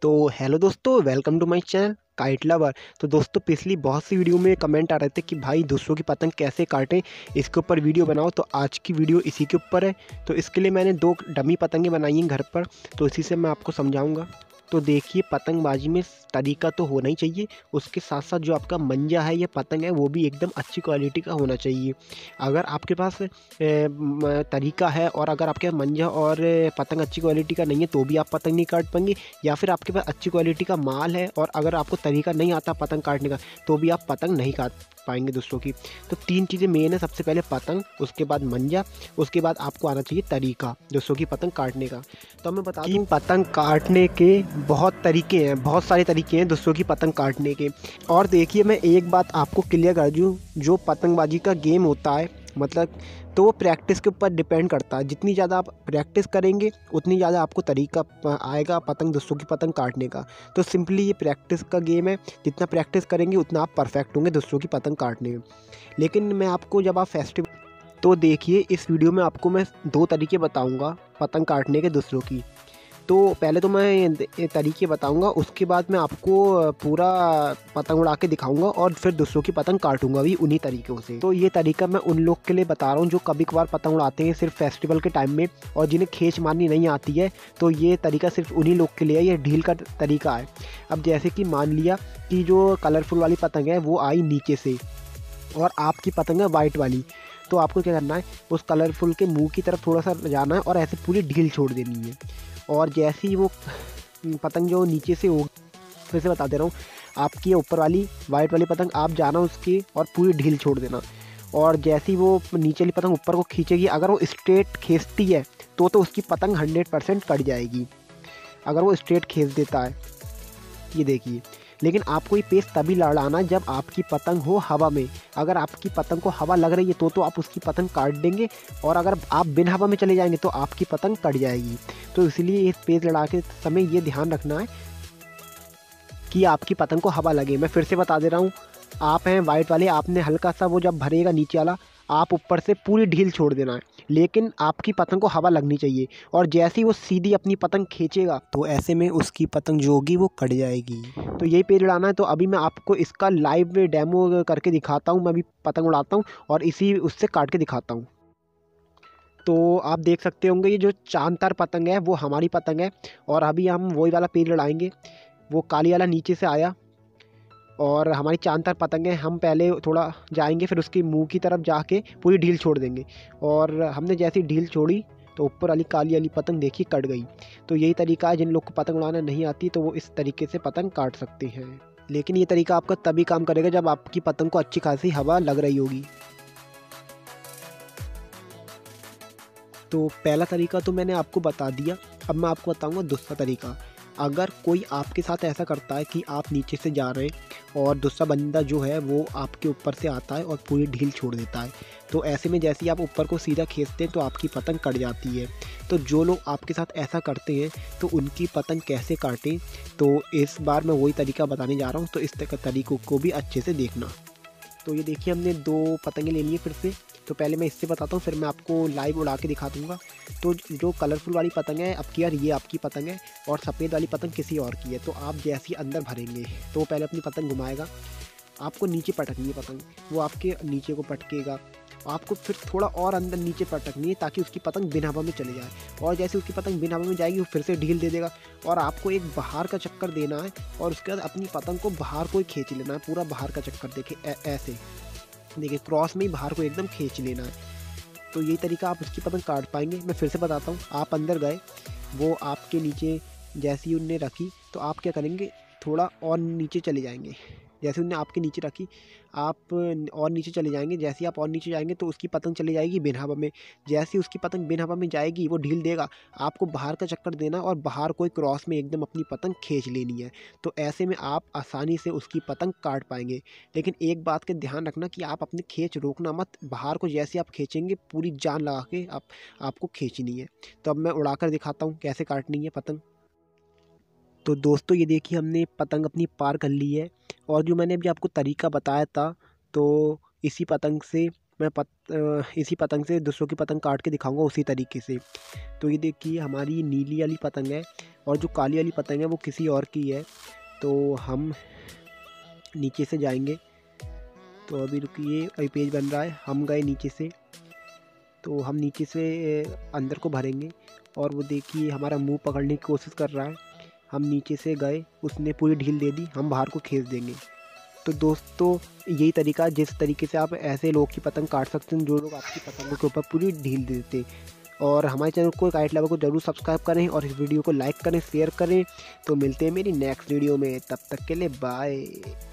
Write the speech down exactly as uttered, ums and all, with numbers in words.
तो हेलो दोस्तों, welcome to my channel kite lover. तो दोस्तों, पिछली बहुत सी वीडियो में कमेंट आ रहे थे कि भाई दूसरों की पतंग कैसे काटें, इसके ऊपर वीडियो बनाओ। तो आज की वीडियो इसी के ऊपर है। तो इसके लिए मैंने दो डमी पतंगें बनाई हैं घर पर, तो इसी से मैं आपको समझाऊंगा। तो देखिए, पतंगबाजी में तरीका तो होना ही चाहिए, उसके साथ साथ जो आपका मंजा है या पतंग है वो भी एकदम अच्छी क्वालिटी का होना चाहिए। अगर आपके पास ए, म, तरीका है और अगर आपके पास मंजा और पतंग अच्छी क्वालिटी का नहीं है तो भी आप पतंग नहीं काट पाएंगे, या फिर आपके पास अच्छी क्वालिटी का माल है और अगर आपको तरीका नहीं आता पतंग काटने का तो भी आप पतंग नहीं काट पाएंगे दूसरों की। तो तीन चीज़ें मेन है, सबसे पहले पतंग, उसके बाद मंजा, उसके बाद आपको आना चाहिए तरीका दूसरों की पतंग काटने का। तो मैं बता दूं, पतंग काटने के बहुत तरीके हैं, बहुत सारे तरीके हैं दूसरों की पतंग काटने के। और देखिए, मैं एक बात आपको क्लियर कर दूं, जो पतंगबाजी का गेम होता है मतलब तो वो प्रैक्टिस के ऊपर डिपेंड करता है। जितनी ज़्यादा आप प्रैक्टिस करेंगे उतनी ज़्यादा आपको तरीका आएगा पतंग दूसरों की पतंग काटने का। तो सिंपली ये प्रैक्टिस का गेम है, जितना प्रैक्टिस करेंगे उतना आप परफेक्ट होंगे दूसरों की पतंग काटने में। लेकिन मैं आपको जब आप फेस्टिवल, तो देखिए इस वीडियो में आपको मैं दो तरीके बताऊँगा पतंग काटने के दूसरों की। तो पहले तो मैं ये तरीके बताऊंगा, उसके बाद मैं आपको पूरा पतंग उड़ा के दिखाऊंगा और फिर दूसरों की पतंग काटूंगा भी उन्हीं तरीक़ों से। तो ये तरीका मैं उन लोग के लिए बता रहा हूँ जो कभी कभार पतंग उड़ाते हैं सिर्फ फेस्टिवल के टाइम में और जिन्हें खींच मारनी नहीं आती है। तो ये तरीका सिर्फ उन्हीं लोग के लिए है, ये ढील का तरीका है। अब जैसे कि मान लिया कि जो कलरफुल वाली पतंग है वो आई नीचे से और आपकी पतंग है वाइट वाली, तो आपको क्या करना है, उस कलरफुल के मुँह की तरफ थोड़ा सा जाना है और ऐसे पूरी ढील छोड़ देनी है। और जैसे ही वो पतंग जो नीचे से होगी, फिर से बता दे रहा हूँ, आपकी ऊपर वाली वाइट वाली पतंग आप जाना उसकी और पूरी ढील छोड़ देना। और जैसे ही वो नीचे वाली पतंग ऊपर को खींचेगी, अगर वो स्ट्रेट खींचती है तो तो उसकी पतंग हंड्रेड परसेंट कट जाएगी, अगर वो स्ट्रेट खींच देता है। ये देखिए, लेकिन आपको ये पेस तभी लड़ाना जब आपकी पतंग हो हवा में। अगर आपकी पतंग को हवा लग रही है तो तो आप उसकी पतंग काट देंगे, और अगर आप बिना हवा में चले जाएंगे तो आपकी पतंग कट जाएगी। तो इसलिए इस पेस लड़ा के समय ये ध्यान रखना है कि आपकी पतंग को हवा लगे। मैं फिर से बता दे रहा हूँ, आप हैं वाइट वाले, आपने हल्का सा वो जब भरेगा नीचे वाला, आप ऊपर से पूरी ढील छोड़ देना है, लेकिन आपकी पतंग को हवा लगनी चाहिए। और जैसे ही वो सीधी अपनी पतंग खींचेगा तो ऐसे में उसकी पतंग जो होगी वो कट जाएगी। तो यही पेज उड़ाना है। तो अभी मैं आपको इसका लाइव डेमो करके दिखाता हूँ। मैं अभी पतंग उड़ाता हूँ और इसी उससे काट के दिखाता हूँ। तो आप देख सकते होंगे, ये जो चांद तार पतंग है वो हमारी पतंग है, और अभी हम वही वाला पेज लड़ाएंगे। वो काली वाला नीचे से आया और हमारी चांद तार पतंग है, हम पहले थोड़ा जाएंगे, फिर उसके मुंह की तरफ जाके पूरी ढील छोड़ देंगे। और हमने जैसी ढील छोड़ी तो ऊपर वाली काली वाली पतंग देखिए कट गई। तो यही तरीका है, जिन लोग को पतंग उड़ाना नहीं आती तो वो इस तरीके से पतंग काट सकते हैं। लेकिन ये तरीका आपका तभी काम करेगा जब आपकी पतंग को अच्छी खासी हवा लग रही होगी। तो पहला तरीका तो मैंने आपको बता दिया, अब मैं आपको बताऊंगा दूसरा तरीका। अगर कोई आपके साथ ऐसा करता है कि आप नीचे से जा रहे हैं और दूसरा बंदा जो है वो आपके ऊपर से आता है और पूरी ढील छोड़ देता है, तो ऐसे में जैसे ही आप ऊपर को सीधा खींचते हैं तो आपकी पतंग कट जाती है। तो जो लोग आपके साथ ऐसा करते हैं तो उनकी पतंग कैसे काटें, तो इस बार मैं वही तरीका बताने जा रहा हूँ। तो इस तरीकों को भी अच्छे से देखना। तो ये देखिए, हमने दो पतंगें ले ली है फिर से। तो पहले मैं इससे बताता हूँ, फिर मैं आपको लाइव उड़ा के दिखा दूँगा। तो जो कलरफुल वाली पतंग है, अब की यार ये आपकी पतंग है और सफ़ेद वाली पतंग किसी और की है। तो आप जैसे ही अंदर भरेंगे तो वो पहले अपनी पतंग घुमाएगा, आपको नीचे पटकनी है पतंग, वो आपके नीचे को पटकेगा, आपको फिर थोड़ा और अंदर नीचे पटकनी है ताकि उसकी पतंग बिना हवा में चले जाए। और जैसे उसकी पतंग बिना हवा में जाएगी वो फिर से ढील दे देगा और आपको एक बाहर का चक्कर देना है, और उसके बाद अपनी पतंग को बाहर को ही खींच लेना है, पूरा बाहर का चक्कर देखिए ऐसे, देखिए क्रॉस में ही बाहर को एकदम खींच लेना है। तो यही तरीका आप उसकी पतंग काट पाएंगे। मैं फिर से बताता हूँ, आप अंदर गए, वो आपके नीचे जैसे ही उनने रखी तो आप क्या करेंगे, थोड़ा और नीचे चले जाएंगे। जैसे उनने आपके नीचे रखी, आप और नीचे चले जाएंगे। जैसे ही आप और नीचे जाएंगे तो उसकी पतंग चली जाएगी बिन हवा में। जैसे ही उसकी पतंग बिन हवा में जाएगी वो ढील देगा, आपको बाहर का चक्कर देना और बाहर कोई क्रॉस में एकदम अपनी पतंग खींच लेनी है। तो ऐसे में आप आसानी से उसकी पतंग काट पाएंगे। लेकिन एक बात का ध्यान रखना कि आप अपनी खींच रोकना मत, बाहर को जैसे आप खींचेंगे पूरी जान लगा के आप आपको खींचनी है। तो अब मैं उड़ाकर दिखाता हूँ कैसे काटनी है पतंग। तो दोस्तों, ये देखिए हमने पतंग अपनी पार कर ली है, और जो मैंने अभी आपको तरीका बताया था तो इसी पतंग से मैं पत इसी पतंग से दूसरों की पतंग काट के दिखाऊंगा उसी तरीके से। तो ये देखिए हमारी नीली वाली पतंग है, और जो काली वाली पतंग है वो किसी और की है। तो हम नीचे से जाएंगे। तो अभी रुकिए, अभी पेज बन रहा है। हम गए नीचे से, तो हम नीचे से अंदर को भरेंगे और वो देखिए हमारा मुंह पकड़ने की कोशिश कर रहा है। हम नीचे से गए, उसने पूरी ढील दे दी, हम बाहर को खींच देंगे। तो दोस्तों यही तरीका है जिस तरीके से आप ऐसे लोग की पतंग काट सकते हैं जो लोग आपकी पतंगों के ऊपर पूरी ढील देते। और हमारे चैनल को काइट लवर को जरूर सब्सक्राइब करें और इस वीडियो को लाइक करें, शेयर करें। तो मिलते हैं मेरी नेक्स्ट वीडियो में, तब तक के लिए बाय।